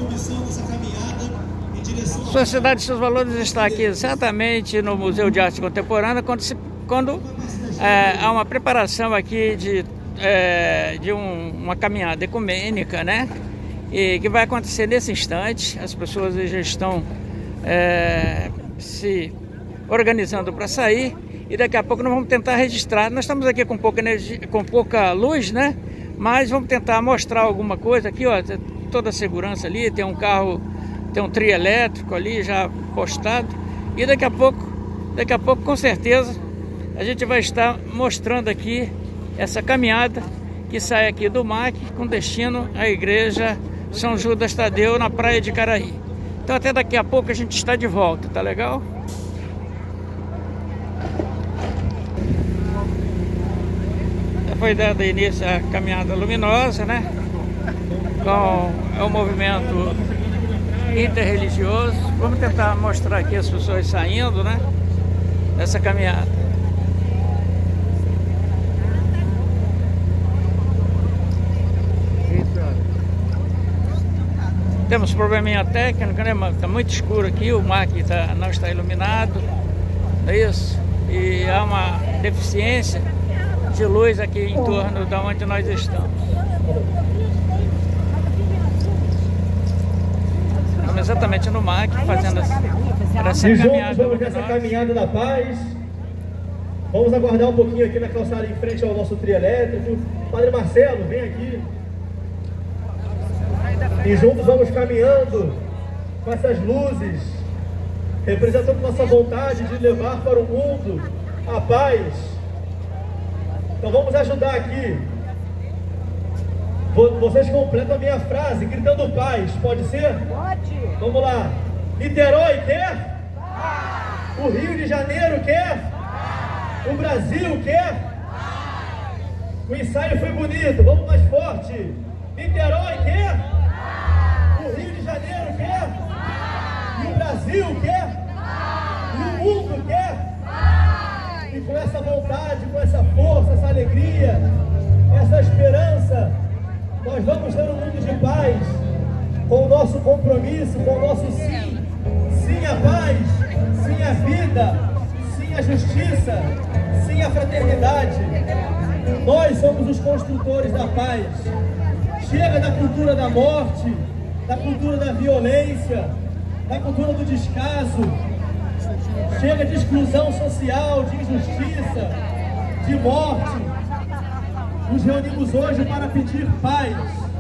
Sociedade de Seus Valores está aqui exatamente no Museu de Arte Contemporânea, quando há uma preparação aqui de uma caminhada ecumênica, né? E que vai acontecer nesse instante. As pessoas já estão se organizando para sair e daqui a pouco nós vamos tentar registrar. Nós estamos aqui com pouca energia, com pouca luz, né? Mas vamos tentar mostrar alguma coisa aqui, ó. Toda a segurança ali, tem um carro, tem um trio elétrico ali já postado e daqui a pouco com certeza a gente vai estar mostrando aqui essa caminhada que sai aqui do MAC com destino à igreja São Judas Tadeu na praia de Caraí. Então até daqui a pouco a gente está de volta, tá legal? Já foi dado início à caminhada luminosa, né? Com o movimento interreligioso. Vamos tentar mostrar aqui as pessoas saindo, né? Dessa caminhada. Temos probleminha técnico, né? Está muito escuro aqui, o MAC não está iluminado, não é isso? E há uma deficiência de luz aqui em torno de onde nós estamos. Estamos exatamente no MAC fazendo essa caminhada. Vamos nessa caminhada da paz. Vamos aguardar um pouquinho aqui na calçada em frente ao nosso trio elétrico. Padre Marcelo, vem aqui. E juntos vamos caminhando com essas luzes, representando nossa vontade de levar para o mundo a paz. Então vamos ajudar aqui. Vocês completam a minha frase, gritando paz, pode ser? Pode! Vamos lá. Niterói quer? Paz! O Rio de Janeiro quer? Paz! O Brasil quer? Paz! O ensaio foi bonito, vamos mais forte. Niterói quer? Paz! O Rio de Janeiro quer? Paz! E o Brasil quer? Paz! E o mundo quer? Paz! E com essa vontade, com essa força, essa alegria, essa esperança, nós vamos ter um mundo de paz, com o nosso compromisso, com o nosso sim. Sim à paz, sim à vida, sim à justiça, sim à fraternidade. Nós somos os construtores da paz. Chega da cultura da morte, da cultura da violência, da cultura do descaso. Chega de exclusão social, de injustiça, de morte. Nos reunimos hoje para pedir paz.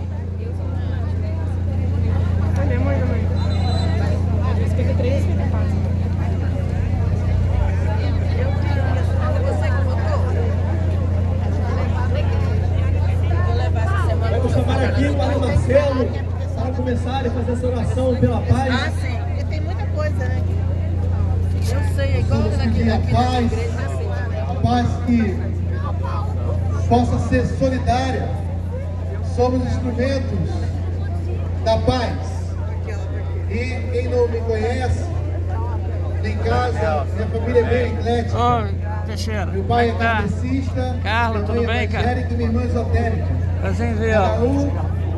Vamos chamar aqui o Padre Marcelo para começar a fazer essa oração pela paz. Ah, sim, porque tem muita coisa, né? Eu sei, é igual aqui na igreja. A paz que possa ser solidária. Somos instrumentos da paz. E quem não me conhece, em casa, minha família é bem eclética. Ô, Teixeira, meu pai é tá? kardecista, Carlos, tudo bem, cara? E minha irmã esotérica. Prazer em ver, Cada ó. um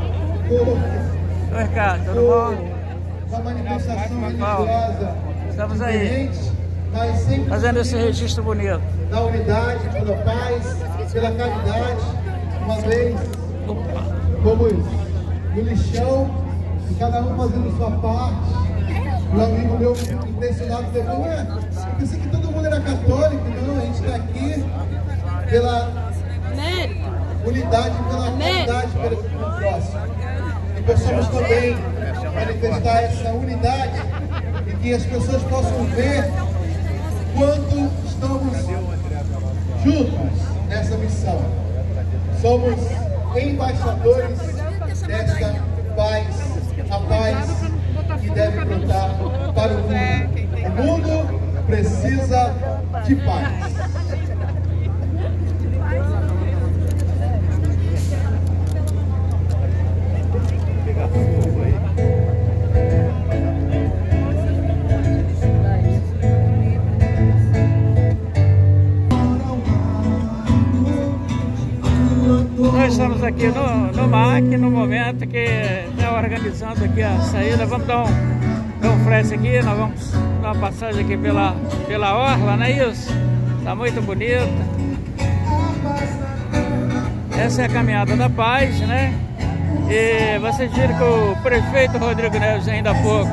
Oi, Carlos, tudo bom? com a manifestação religiosa Estamos aí, diferente, mas sempre fazendo esse registro bonito. da unidade, pela paz, pela caridade, uma vez como no lixão, e cada um fazendo sua parte. Meu amigo meu intencionado falou, ué, eu pensei que todo mundo era católico. Não, a gente está aqui pela unidade, pela caridade, pelo próximo. E possamos também manifestar essa unidade e que as pessoas possam ver quanto estamos juntos nessa missão. Somos embaixadores desta paz, a paz que deve brotar para o mundo. O mundo precisa de paz. Nós estamos aqui no MAC, no momento que é a organizando aqui a saída. Vamos dar um freio aqui, nós vamos dar uma passagem aqui pela orla, não é isso? Tá muito bonita. Essa é a caminhada da paz, né? E vocês viram que o prefeito Rodrigo Neves ainda há pouco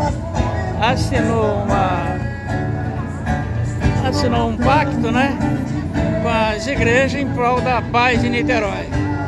assinou um pacto, né, com as igrejas em prol da paz em Niterói.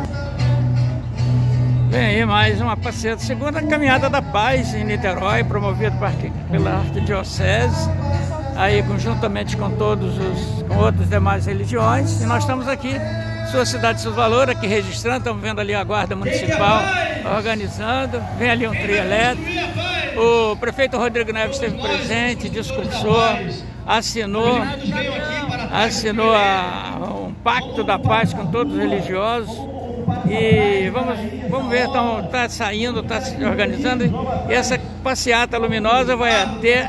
Vem aí mais uma passeata, segunda caminhada da paz em Niterói, promovida pela Arquidiocese, aí conjuntamente com outras demais religiões. E nós estamos aqui, sua cidade, seus valores, aqui registrando. Estamos vendo ali a guarda municipal organizando. Vem ali um trio elétrico. O prefeito Rodrigo Neves esteve presente, discursou, assinou um pacto da paz com todos os religiosos. E vamos ver, está saindo, está se organizando. E essa passeata luminosa vai até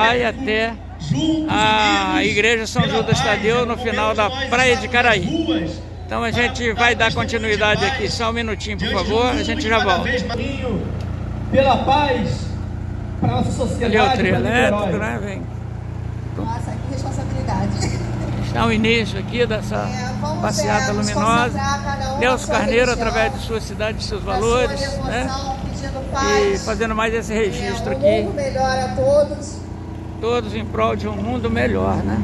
a Igreja São Judas Tadeu, no final da Praia de Caraí. Então a gente vai dar continuidade aqui, só um minutinho, por favor, a gente já volta. Pela paz para a nossa sociedade. Ali é o trio elétrico, né? Vem. Nossa, que responsabilidade. Está o início aqui dessa passeata luminosa. Nelson Carneiro, através de sua cidade, de seus valores, né? E fazendo mais esse registro aqui. Um mundo melhor a todos. Todos em prol de um mundo melhor, né?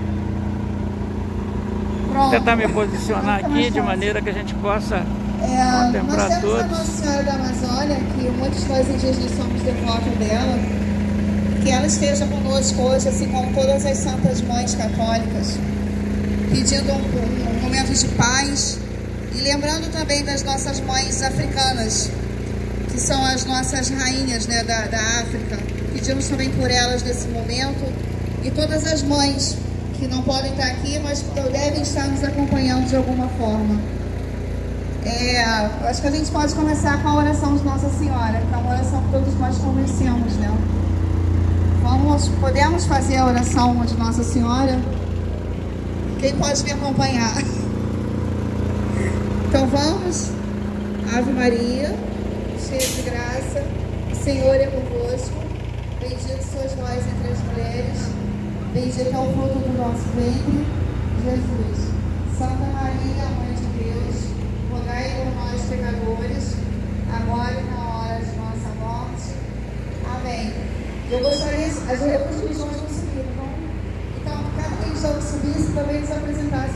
Vou tentar me posicionar aqui de maneira que a gente possa contemplar todos. Nós temos a Nossa Senhora da Amazônia, que muitos de nós indígenas somos devotos dela. Que ela esteja conosco hoje, assim como todas as santas mães católicas, pedindo um momento de paz e lembrando também das nossas mães africanas, que são as nossas rainhas, né, da África. Pedimos também por elas nesse momento e todas as mães que não podem estar aqui, mas devem estar nos acompanhando de alguma forma. Acho que a gente pode começar com a oração de Nossa Senhora, que é uma oração que todos nós conhecemos, né? Podemos fazer a oração de Nossa Senhora? Quem pode me acompanhar? Então vamos. Ave Maria, cheia de graça, o Senhor é convosco. Bendito sois vós entre as mulheres, bendito é o fruto do nosso ventre, Jesus. Santa Maria, Mãe de Deus, rogai por nós pecadores, agora e na hora de nossa morte. Amém. Eu gostaria, as reuniões vão subir, tá bom? Então, cada cristão que subisse também nos apresentasse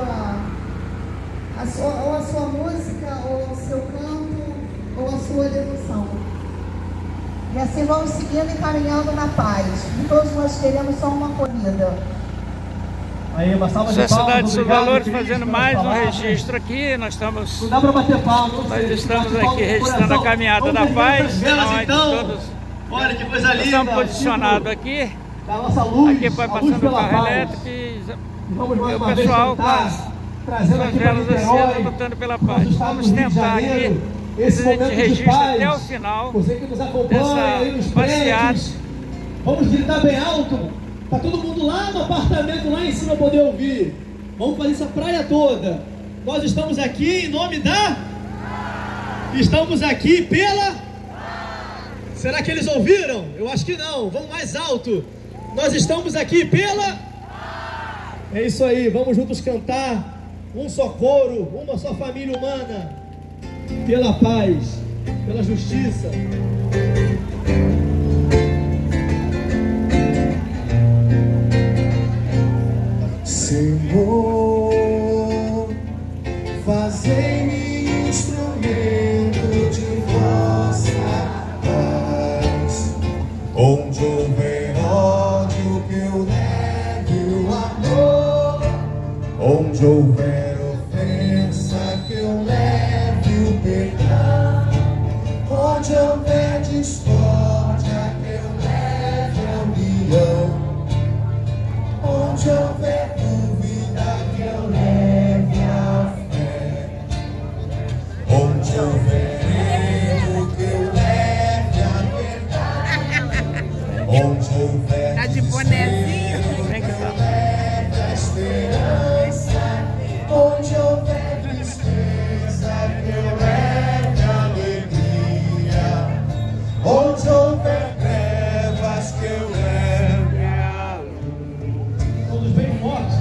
ou a sua música, ou o seu canto, ou a sua devoção. E assim vamos seguindo e caminhando na paz. E todos nós queremos só uma corrida. Aí, uma salva Sua de palmas. cidade, seus valores, fazendo mais um registro aqui. Nós estamos aqui registrando a caminhada da paz. Então, olha que coisa linda. Estamos posicionados aqui. Da nossa luz, aqui vai passando o carro elétrico e o pessoal com as velas acenas lutando pela paz. Vamos tentar aqui, a gente registra até o final dessa passeata. Vamos gritar bem alto, para todo mundo lá no apartamento, lá em cima poder ouvir. Vamos fazer essa praia toda. Nós estamos aqui em nome da... Estamos aqui pela... Será que eles ouviram? Eu acho que não. Vamos mais alto. Nós estamos aqui pela... É isso aí. Vamos juntos cantar. Um só coro, uma só família humana. Pela paz, pela justiça. Senhor, fazei-me instrumento de vossa paz. Onde houver ódio, que eu leve o amor. Onde houver ofensa, que eu leve o perdão. Onde houver discórdia, que eu leve a união. Onde houver dúvida, que eu leve a fé. Onde houver erro, que eu leve a verdade. Onde houver Tá de bonezinho? Vem que tá. leve a esperança. Onde houver tristeza, que eu leve a alegria. morte,